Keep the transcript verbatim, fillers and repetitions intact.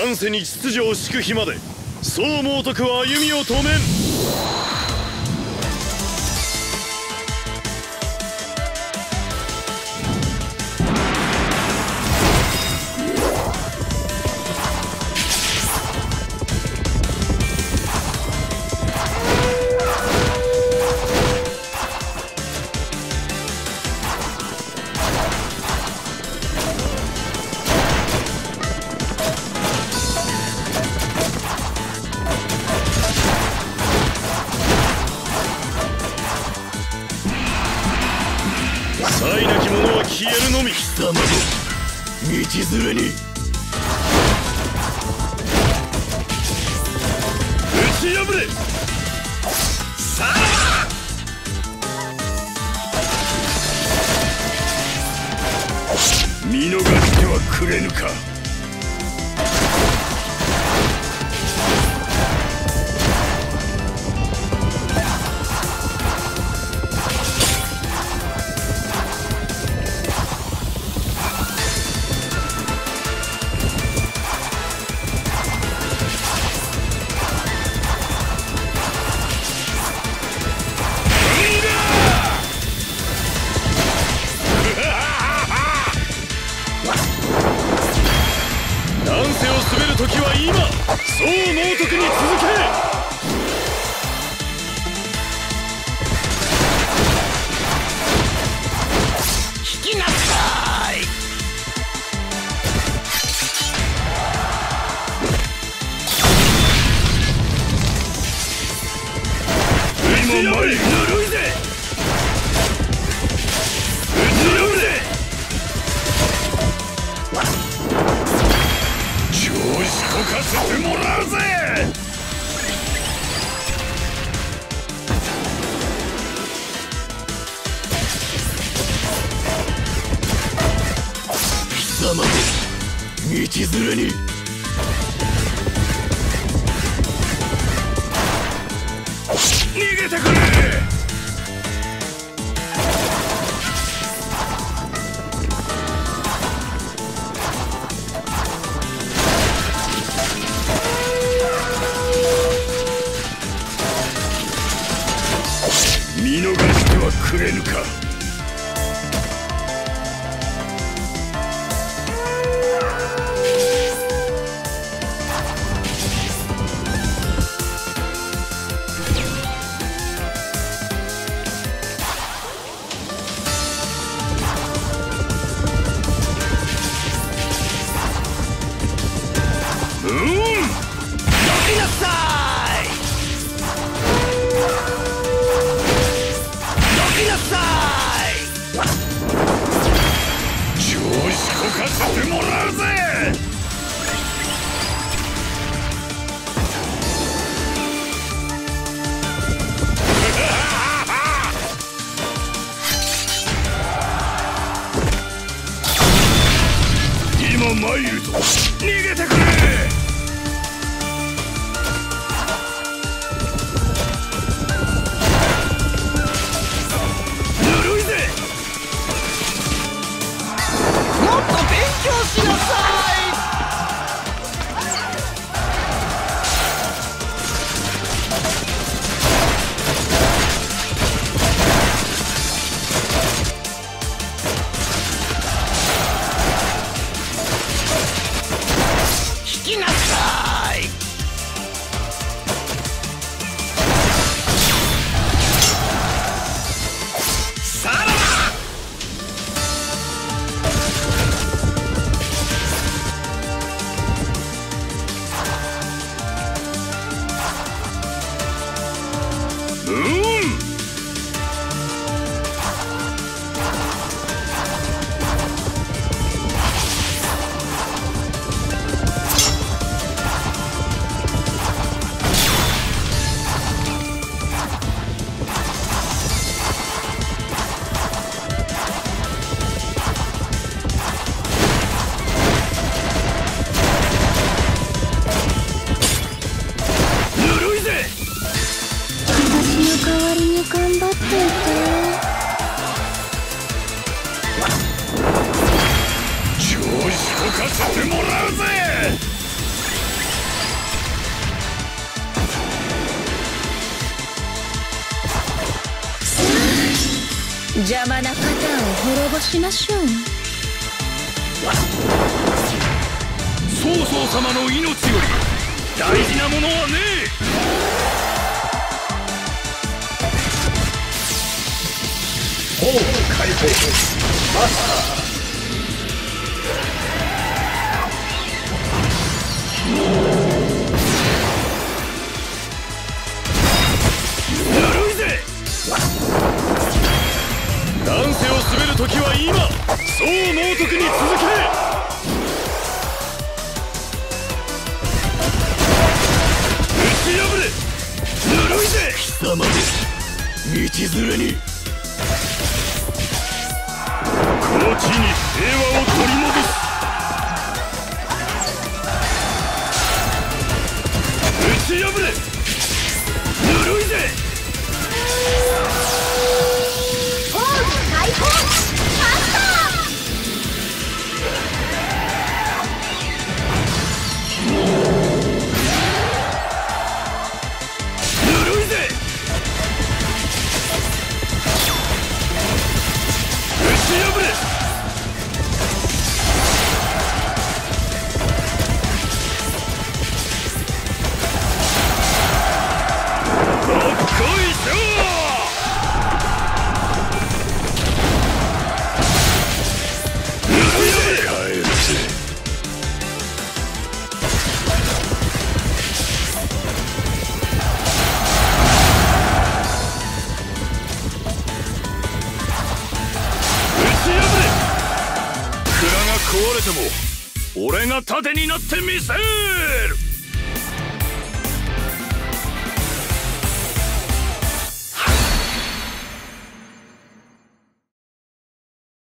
乱世に秩序を敷く日までそう猛徳は歩みを止めん。才なき者は消えるのみ。貴様も道連れに打ち破れ。さらば見逃してはくれぬか。滑る時は今。そう猛徳に続け。引きなさい。今までぬるいぜ。打ち破れ。こかせてもらうぜ。貴様も道連れに逃げてくれ。見逃してはくれぬか。うん、どきなさい。調子こかせてもらうぜ。今参るぞ。逃げてくれ。勉強しなさい。引きなさい。さらばかせてもらうぜ。 邪魔なパターンを滅ぼしましょう。 曹操様の命より大事なものはねえ。 王の解放マスター。 乱世を滑る時は今。そう猛徳に続け。打ち破れ。ぬるいぜ貴様です道連れに。この地に平和を取り戻す。打ち破れ。ぬるいぜ。 解放マスター。ぬるいぜ。打ち破れ。どっこいしょ。壊れても俺が盾になってみせる。